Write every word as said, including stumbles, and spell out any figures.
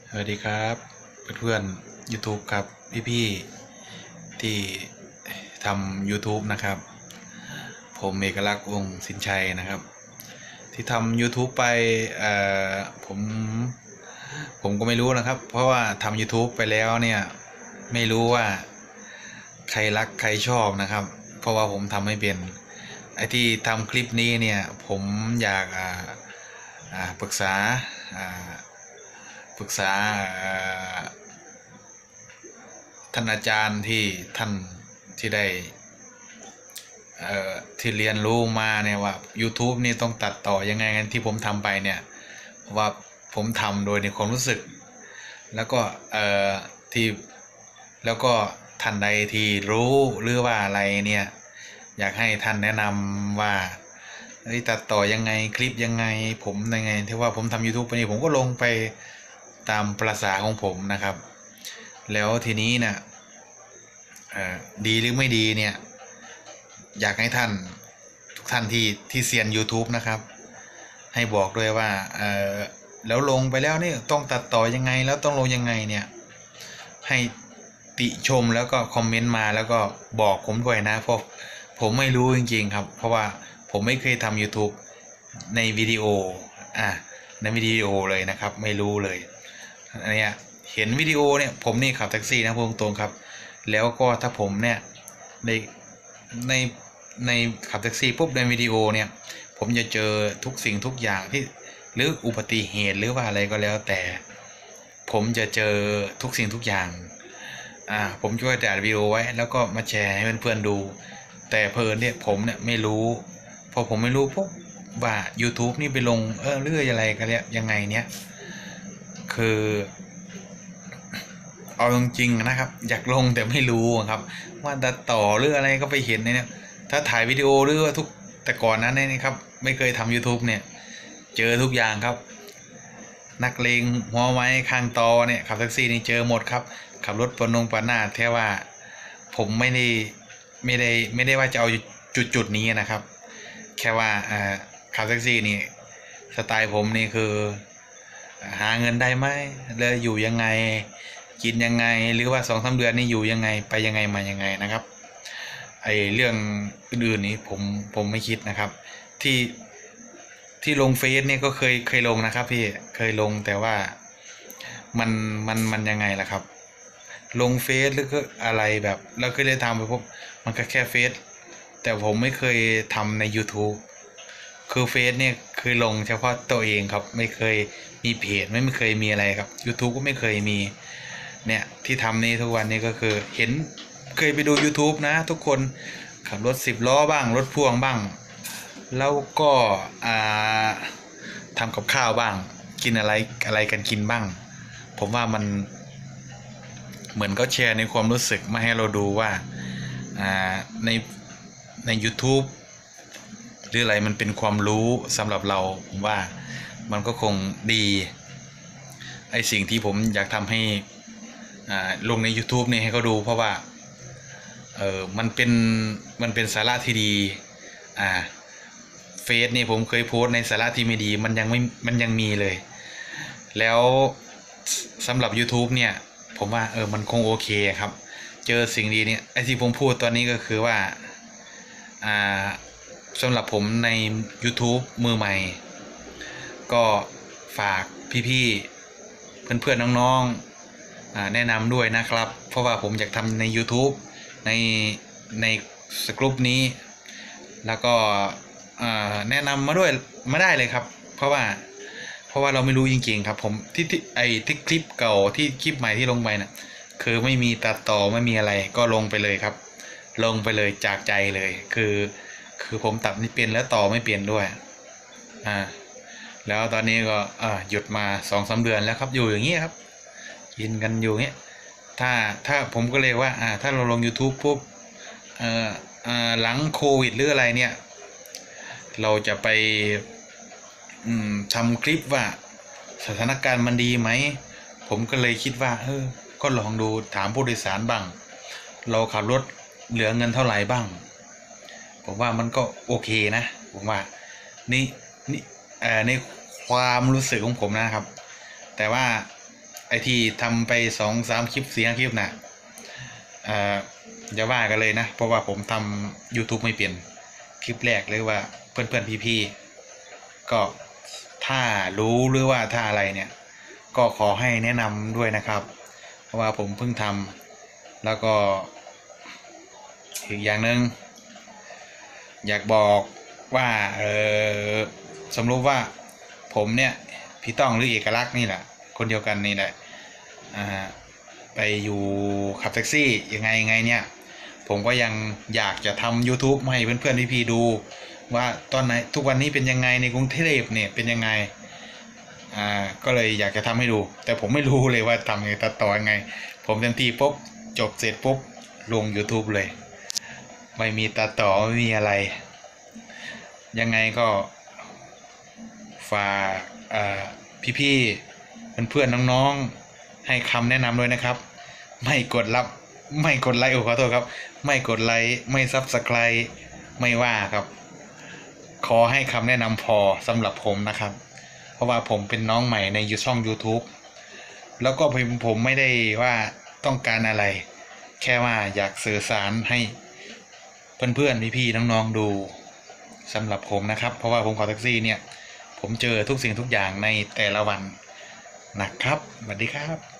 สวัสดีครับเพื่อนๆ YouTube ครับพี่ๆที่ทำ YouTube นะครับผมเอกลักษณ์วงศ์สินชัยนะครับที่ทำ YouTube ไปเอ่อผมผมก็ไม่รู้นะครับเพราะว่าทำ YouTube ไปแล้วเนี่ยไม่รู้ว่าใครรักใครชอบนะครับเพราะว่าผมทำไม่เป็นไอ้ที่ทำคลิปนี้เนี่ยผมอยากอ่าอ่าปรึกษาอ่าปรึกษาท่านอาจารย์ที่ท่านที่ได้ที่เรียนรู้มาเนี่ยว่า YouTube นี่ต้องตัดต่อยังไงกันที่ผมทำไปเนี่ยว่าผมทำโดยในความรู้สึกแล้วก็เอ่อที่แล้วก็ท่านใดที่รู้หรือว่าอะไรเนี่ยอยากให้ท่านแนะนำว่าตัดต่อยังไงคลิปยังไงผมยังไงที่ว่าผมทำ YouTube ไปนี่ผมก็ลงไปตามประสาของผมนะครับแล้วทีนี้นะดีหรือไม่ดีเนี่ยอยากให้ท่านทุกท่านที่ที่เซียน YouTube นะครับให้บอกด้วยว่าเออแล้วลงไปแล้วนี่ต้องตัดต่อยังไงแล้วต้องลงยังไงเนี่ยให้ติชมแล้วก็คอมเมนต์มาแล้วก็บอกผมด้วยนะเพราะผมไม่รู้จริงๆครับเพราะว่าผมไม่เคยทำ YouTube ในวิดีโออ่ะในวิดีโอเลยนะครับไม่รู้เลยอันนี้เห็นวิดีโอเนี่ยผมนี่ขับแท็กซี่นะพูดตรงๆครับแล้วก็ถ้าผมเนี่ยในในในขับแท็กซี่ปุ๊บในวิดีโอเนี่ยผมจะเจอทุกสิ่งทุกอย่างที่หรืออุบัติเหตุหรือว่าอะไรก็แล้วแต่ผมจะเจอทุกสิ่งทุกอย่างอ่าผมช่วยแต่วิดีโอไว้แล้วก็มาแชร์ให้เพื่อนๆดูแต่เพลินเนี่ยผมเนี่ยไม่รู้พอผมไม่รู้ปุ๊บว่า YouTube นี่ไปลงเออเรื่อยอะไรกันเนี่ยยังไงเนี่ยคือเอาจริงๆนะครับอยากลงแต่ไม่รู้ครับว่าตัดต่อหรืออะไรก็ไปเห็นเนี่ยถ้าถ่ายวิดีโอหรือว่าทุกแต่ก่อนนั้นเนี่ยครับไม่เคยทำ YouTube เนี่ยเจอทุกอย่างครับนักเลงหัวไม้ข้างตอเนี่ยขับแท็กซี่นี่เจอหมดครับขับรถปนงปนหน้าแค่ว่าผมไม่ได้ไม่ได้ไม่ได้ว่าจะเอาจุดจุดนี้นะครับแค่ว่าขับแท็กซี่นี่สไตล์ผมนี่คือหาเงินได้ไหมแล้วอยู่ยังไงกินยังไงหรือว่าสองสามเดือนนี่อยู่ยังไงไปยังไงมายังไงนะครับไอเรื่องอื่นๆนี้ผมผมไม่คิดนะครับที่ที่ลงเฟซเนี่ยก็เคยเคยลงนะครับพี่เคยลงแต่ว่ามันมันมันยังไงล่ะครับลงเฟซหรือก็อะไรแบบแล้วก็ได้ทำไปพบมันก็แค่เฟซแต่ผมไม่เคยทำใน YouTube คือเฟซเนี่ยคือลงเฉพาะตัวเองครับไม่เคยมีเพจไม่เคยมีอะไรครับ YouTube ก็ไม่เคยมีเนี่ยที่ทำนี่ทุกวันนี้ก็คือเห็นเคยไปดู YouTube นะทุกคนขับรถสิบล้อบ้างรถพ่วงบ้างแล้วก็ทำกับข้าวบ้างกินอะไรอะไรกันกินบ้างผมว่ามันเหมือนก็แชร์ในความรู้สึกมาให้เราดูว่าในใน YouTube หรืออะไรมันเป็นความรู้สำหรับเราผมว่ามันก็คงดีไอสิ่งที่ผมอยากทำให้ลงใน YouTube นี่ให้เขาดูเพราะว่าเออมันเป็นมันเป็นสาระที่ดีอ่าเฟซนี่ผมเคยโพสในสาระที่ไม่ดีมันยังไม่มันยังมีเลยแล้วสำหรับ YouTube เนี่ยผมว่าเออมันคงโอเคครับเจอสิ่งดีเนี่ยไอที่ผมพูดตอนนี้ก็คือว่าอ่าสำหรับผมใน YouTube มือใหม่ก็ฝากพี่ๆเพื่อนๆน้องๆแนะนำด้วยนะครับเพราะว่าผมอยากทำใน YouTube ในในสกรุ๊ปนี้แล้วก็แนะนำมาด้วยมาได้เลยครับเพราะว่าเพราะว่าเราไม่รู้จริงๆครับผมที่ที่ไอที่คลิปเก่าที่คลิปใหม่ที่ลงไปนะ่ะคือไม่มีตัดต่อไม่มีอะไรก็ลงไปเลยครับลงไปเลยจากใจเลยคือคือผมตัดไม่เป็นแล้วต่อไม่เปลี่ยนด้วยอ่าแล้วตอนนี้ก็อ่าหยุดมาสองสาเดือนแล้วครับอยู่อย่างเงี้ยครับกินกันอยู่เงี้ยถ้าถ้าผมก็เลยว่าอ่าถ้าเราลง YouTube ปุ๊บเอ่ออ่าหลังโควิดหรืออะไรเนี่ยเราจะไปทำคลิปว่าสถานการณ์มันดีไหมผมก็เลยคิดว่าเออก็ลองดูถามผู้โดยสารบ้างเราขับรถเหลือเงินเท่าไหร่บ้างผมว่ามันก็โอเคนะผมว่านี่นี่ในความรู้สึกของผมนะครับแต่ว่าไอที่ทำไปสองสามคลิปสี่ห้าคลิปนะ่ะอ่าอย่าว่ากันเลยนะเพราะว่าผมทำ YouTube ไม่เปลี่ยนคลิปแรกหรือว่าเพื่อนเพื่อนพี่ๆก็ถ้ารู้หรือว่าถ้าอะไรเนี่ยก็ขอให้แนะนำด้วยนะครับเพราะว่าผมเพิ่งทำแล้วก็อีกอย่างหนึ่งอยากบอกว่าเออสมมติว่าผมเนี่ยพี่ต้องหรือเอกลักษณ์นี่แหละคนเดียวกันนี่แหละอ่าไปอยู่ขับแท็กซี่ยังไงยังไงเนี่ยผมก็ยังอยากจะทำ YouTube ให้เพื่อนๆพี่ๆดูว่าตอนไหนทุกวันนี้เป็นยังไงในกรุงเทพเนี่ยเป็นยังไงอ่าก็เลยอยากจะทำให้ดูแต่ผมไม่รู้เลยว่าทำไงตัดต่อยังไงผมเต็มที่ปุ๊บจบเสร็จปุ๊บลง YouTube เลยไม่มีตัดต่อไม่มีอะไรยังไงก็ฝากพี่ๆเพื่อนๆน้องๆให้คำแนะนำด้วยนะครับไม่กดรับไม่กดไลค์โอ้ขอโทษครับไม่กดไลค์ไม่ซับสไครต์ไม่ว่าครับขอให้คำแนะนำพอสำหรับผมนะครับเพราะว่าผมเป็นน้องใหม่ในช่อง YouTube แล้วก็ผมผมไม่ได้ว่าต้องการอะไรแค่ว่าอยากสื่อสารให้เพื่อนๆพี่ๆน้องๆดูสำหรับผมนะครับเพราะว่าผมขับแท็กซี่เนี่ยผมเจอทุกสิ่งทุกอย่างในแต่ละวันนะครับสวัสดีครับ